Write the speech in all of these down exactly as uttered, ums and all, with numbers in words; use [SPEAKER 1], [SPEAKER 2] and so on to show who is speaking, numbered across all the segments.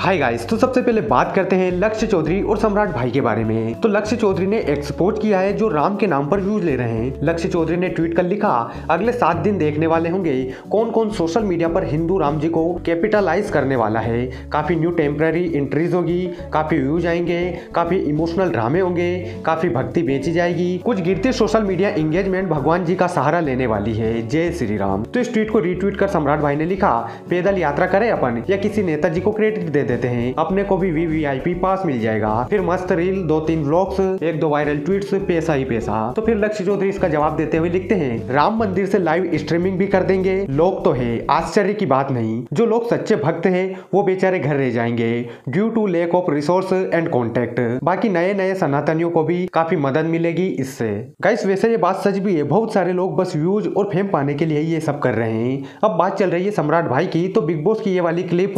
[SPEAKER 1] Hi guys, तो सबसे पहले बात करते हैं लक्ष्य चौधरी और सम्राट भाई के बारे में। तो लक्ष्य चौधरी ने एक्सपोर्ट किया है जो राम के नाम पर व्यूज ले रहे हैं। लक्ष्य चौधरी ने ट्वीट कर लिखा, अगले सात दिन देखने वाले होंगे कौन कौन सोशल मीडिया पर हिंदू राम जी को कैपिटलाइज करने वाला है। काफी न्यू टेम्पररी एंट्रीज होगी, काफी व्यूज आएंगे, काफी इमोशनल ड्रामे होंगे, काफी भक्ति बेची जाएगी, कुछ गिरते सोशल मीडिया एंगेजमेंट भगवान जी का सहारा लेने वाली है। जय श्री राम। तो इस ट्वीट को रीट्वीट कर सम्राट भाई ने लिखा, पैदल यात्रा करें अपन या किसी नेताजी को क्रेडिट दे देते हैं, अपने को भी वीवीआईपी पास मिल जाएगा। फिर मस्त रील, दो तीन व्लॉग्स, एक दो वायरल ट्वीट्स, पैसा ही पैसा। तो फिर लक्ष्य चौधरी इसका जवाब देते हुए लिखते हैं, राम मंदिर से लाइव स्ट्रीमिंग भी कर देंगे। लोग तो है, आश्चर्य की बात नहीं। जो लोग सच्चे भक्त हैं वो बेचारे घर रह जाएंगे due to lack of resource and contact. बाकी नए नए सनातनियों को भी काफी मदद मिलेगी इससे। गाइस वैसे ये बात सच भी है, बहुत सारे लोग बस व्यूज और फेम पाने के लिए ये सब कर रहे हैं। अब बात चल रही है सम्राट भाई की, तो बिग बॉस की ये वाली क्लिप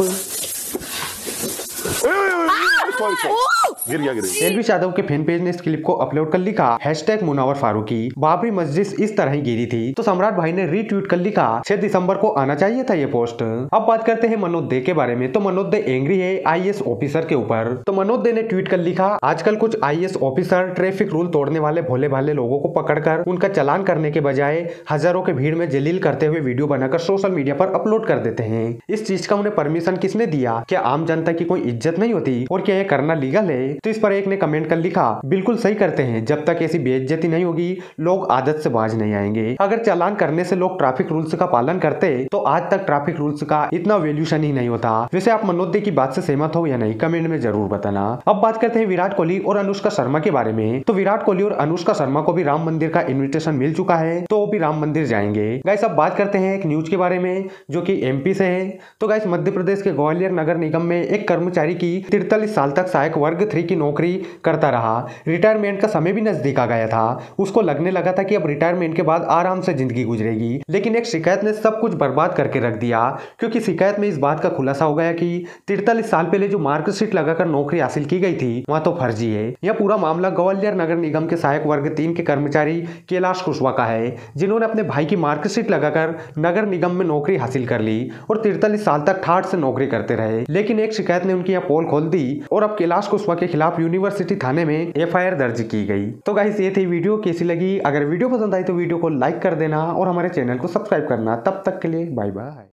[SPEAKER 1] गिर गया गिर गया। एलवी यादव के फैन पेज ने इस क्लिप को अपलोड कर लिखा, हैशटैग मुनावर फारूकी, बाबरी मस्जिद इस तरह ही गिरी थी। तो सम्राट भाई ने रीट्वीट कर लिखा, छह दिसंबर को आना चाहिए था ये पोस्ट। अब बात करते हैं मनोज दे के बारे में। तो मनोज दे एंग्री है आईएएस ऑफिसर के ऊपर। तो मनोज दे ने ट्वीट कर लिखा, आजकल कुछ आईएएस ऑफिसर ट्रैफिक रूल तोड़ने वाले भोले भाले लोगों को पकड़कर उनका चालान करने के बजाय हजारों के भीड़ में जलील करते हुए वीडियो बनाकर सोशल मीडिया पर अपलोड कर देते हैं। इस चीज का उन्हें परमिशन किसने दिया? क्या आम जनता की कोई इज्जत नहीं होती? और क्या ये करना लीगल है? तो इस पर एक ने कमेंट कर लिखा, बिल्कुल सही करते हैं, जब तक ऐसी बेइज्जती नहीं होगी लोग आदत से बाज नहीं आएंगे। अगर चालान करने से लोग ट्रैफिक रूल्स का पालन करते तो आज तक ट्रैफिक रूल्स का इतना वैल्यूशन ही नहीं होता। वैसे आप मनोज दे की बात से सहमत हो या नहीं, कमेंट में जरूर बताना। अब बात करते हैं विराट कोहली और अनुष्का शर्मा के बारे में। तो विराट कोहली और अनुष्का शर्मा को भी राम मंदिर का इन्विटेशन मिल चुका है, तो वो भी राम मंदिर जाएंगे। गाइस अब बात करते हैं एक न्यूज के बारे में जो कि एमपी से है। तो गाइस मध्य प्रदेश के ग्वालियर नगर निगम में एक कर्मचारी की तिरतालीस साल तक सहायक वर्ग थ्री की नौकरी करता रहा। रिटायरमेंट का समय भी नजदीक आ गया था। उसको लगने लगा था कि अब रिटायरमेंट के बाद आराम से जिंदगी गुजरेगी, लेकिन एक शिकायत ने सब कुछ बर्बाद करके रख दिया। क्योंकि शिकायत में इस बात का खुलासा हो गया कि तिरतालीस साल पहले जो मार्कशीट लगाकर नौकरी हासिल की गई थी वह तो फर्जी है। यह पूरा मामला ग्वालियर नगर निगम के सहायक वर्ग तीन के कर्मचारी कैलाश कुशवाहा का है, जिन्होंने अपने भाई की मार्कशीट लगाकर नगर निगम में नौकरी हासिल कर ली और तिरतालीस साल तक ठाठ से नौकरी करते रहे। लेकिन एक शिकायत ने उनकी यहाँ पोल खोल दी और अब कैलाश कुशवाहा के खिलाफ यूनिवर्सिटी थाने में एफआईआर दर्ज की गई। तो गाइस ये थी वीडियो, कैसी लगी? अगर वीडियो पसंद आई तो वीडियो को लाइक कर देना और हमारे चैनल को सब्सक्राइब करना। तब तक के लिए बाय बाय।